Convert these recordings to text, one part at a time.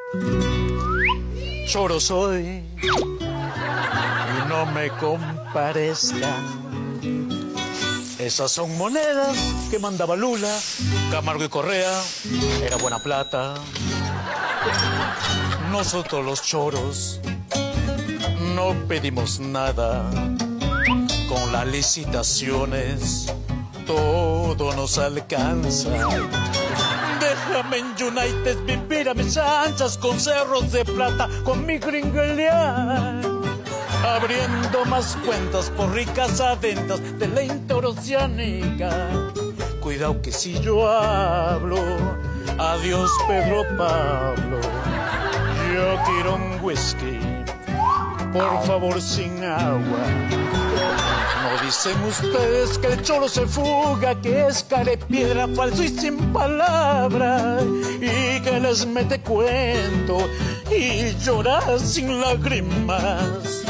Choro soy y no me comparezcan. Esas son monedas que mandaba Lula, Camargo y Correa, era buena plata. Nosotros los choros no pedimos nada. Con las licitaciones todo nos alcanza. Déjame en United vivir a mis anchas con cerros de plata, con mi gringalear, abriendo más cuentas por ricas adendas de la interoceánica. Cuidado que si yo hablo, adiós Pedro Pablo. Yo quiero un whisky, por favor sin agua. No dicen ustedes que el cholo se fuga, que es carepiedra, falso y sin palabra, y que les mete cuento y llora sin lágrimas.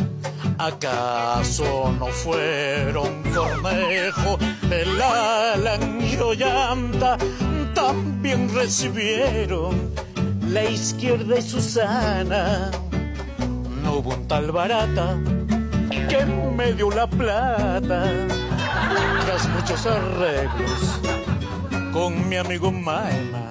¿Acaso no fueron Cornejo, el Alan y Ollanta? También recibieron la Izquierda y Susana. No hubo un tal Barata que me dio la plata, tras muchos arreglos con mi amigo Maema.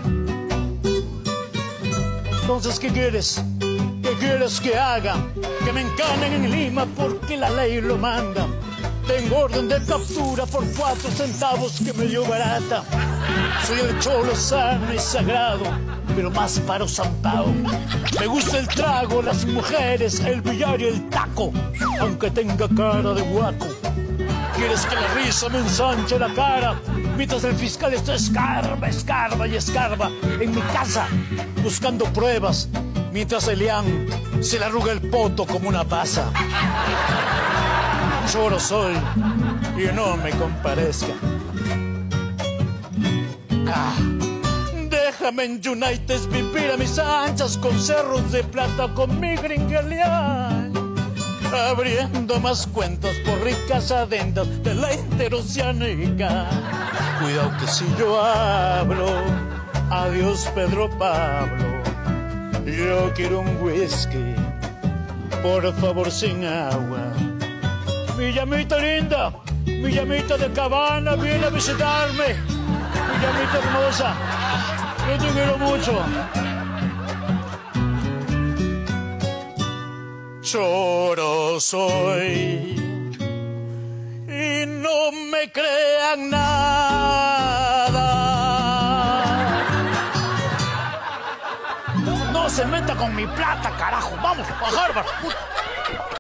Entonces, ¿qué quieres? ¿Qué quieres que haga? Que me encanen en Lima porque la ley lo manda. Tengo orden de captura por 4 centavos que me dio Barata. Soy el cholo sano y sagrado, pero más paro zampao. Me gusta el trago, las mujeres, el billar y el taco, aunque tenga cara de guaco. ¿Quieres que la risa me ensanche la cara? Mientras el fiscal está escarba y escarba en mi casa, buscando pruebas, mientras Elian se le arruga el poto como una pasa. Choro soy y no me comparezca. Déjame en United vivir a mis anchas con cerros de plata, con mi gringaleán, abriendo más cuentas por ricas adendas de la interoceánica. Cuidado que si yo hablo, adiós Pedro Pablo. Yo quiero un whisky, por favor sin agua. Mi llamita linda, mi llamita de Cabana viene a visitarme. Mi llamita hermosa, yo te quiero mucho. Choro soy y no me crean nada. No se meta con mi plata, carajo. Vamos a Harvard.